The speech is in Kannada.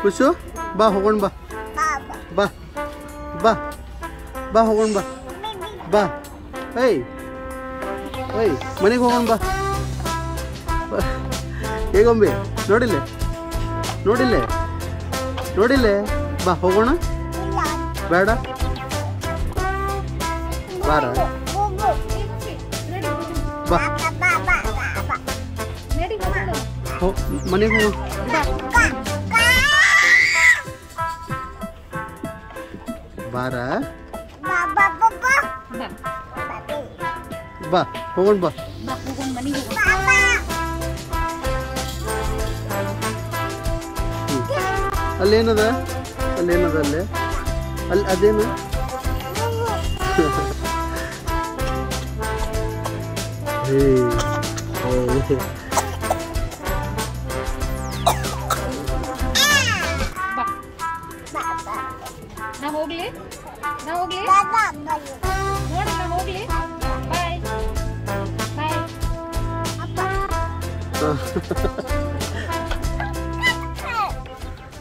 ಖುಷು ಬಾ ಹೋಗೋಣ ಬಾ ಬಾ ಬಾ ಬಾ ಹೋಗೋಣ ಬಾ ಬಾ ಏಯ್ ಏಯ್ ಮನೆಗೆ ಹೋಗೋಣ ಬಾ ಹೇಗೊಂಬಿ ನೋಡಿಲ್ಲ ನೋಡಿಲ್ಲ ನೋಡಿಲ್ಲ ಬಾ ಹೋಗೋಣ ಬೇಡ ಬಾರ ಬಾ ಮನೆಗೆ ಹೋಗೋಣ ಬಾರ ಬಾ ಹೋಗೋಣ ಬಾ ಅಲ್ಲೇನದ ಅಲ್ಲೇನದ ಅಲ್ಲೇ ಅಲ್ಲಿ ಅದೇನು ನಾ ಹೋಗ್ಲಿ ನೋಡಲ್ಲ ಹೋಗ್ಲಿ ಬಾಯ್ ಬಾಯ್